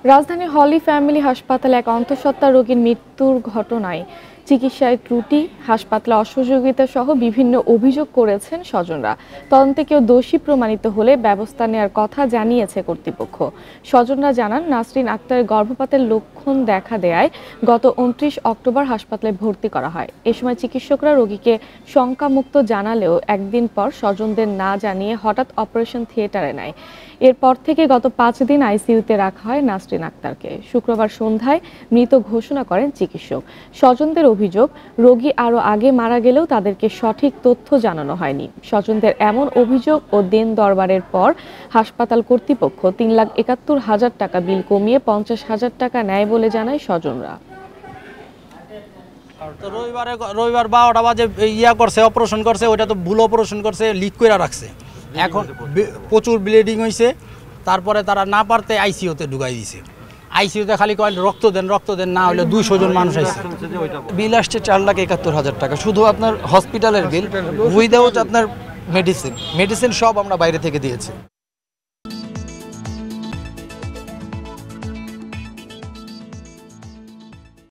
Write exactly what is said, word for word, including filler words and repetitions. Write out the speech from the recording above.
রাজধানীর হলি ফ্যামিলি হাসপাতালে এক অন্তঃসত্ত্বা রোগীর মৃত্যুর ঘটনায় চিকিৎসায় ত্রুটি, হাসপাতালে অসহযোগিতা সহ বিভিন্ন অভিযোগ করেছেন স্বজনরা। তদন্তে কেউ দোষী প্রমাণিত হলে ব্যবস্থা নেওয়ার কথা জানিয়েছে কর্তৃপক্ষ। স্বজনরা জানান, নাসরিন আক্তারের গর্ভপাতের লক্ষণ দেখা দেয়ায় গত উনত্রিশ অক্টোবর হাসপাতালে ভর্তি করা হয়। এ সময় চিকিৎসকরা রোগীকে শঙ্কামুক্ত জানালেও একদিন পর স্বজনদের না জানিয়ে হঠাৎ অপারেশন থিয়েটারে নেয়। এরপর থেকে গত পাঁচ দিন আইসিইউতে রাখা হয় নাসরিন আক্তারকে। শুক্রবার সন্ধ্যায় মৃত ঘোষণা করেন চিকিৎসক। স্বজনদের অভিযোগ, রোগী আরও আগে মারা গেলেও তাদেরকে সঠিক তথ্য জানানো হয়নি। স্বজনদের এমন অভিযোগ ও দেন দরবারের পর হাসপাতাল কর্তৃপক্ষ তিন লাখ একাত্তর হাজার টাকা বিল কমিয়ে পঞ্চাশ হাজার টাকা নেয় বলে জানায় স্বজনরা। রবিবারে রবিবার বারোটা বাজে ইয়া করছে, অপারেশন করছে, ওইটা তো ভুল অপারেশন করছে, লিক করে রাখছে। এখন প্রচুর ব্লিডিং হয়েছে। তারপরে তারা না পারতে আইসিইউতে ঢুকাই দিয়েছে। আইসিইউতে খালি কয়েল রক্ত দেন রক্ত দেন না হলে দুইশো জন মানুষ আসছে। বিল আসছে চার লাখ একাত্তর হাজার টাকা, শুধু আপনার হসপিটালের বিল, উইদাউট আপনার মেডিসিন মেডিসিন সব আমরা বাইরে থেকে দিয়েছি।